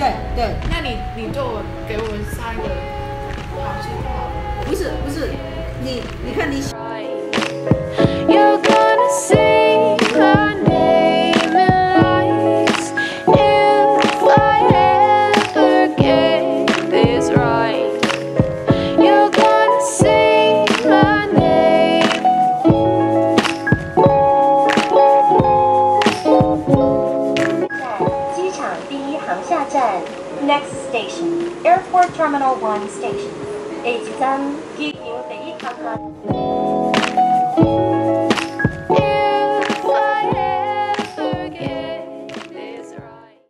对对， 那你就给我们上一个好先就好了。 不是，你看你。 You're gonna say my name in lights if I ever get this right. You're gonna say my name. 机场第一航下站 Next station Airport Terminal 1 Station H3 機場第一航站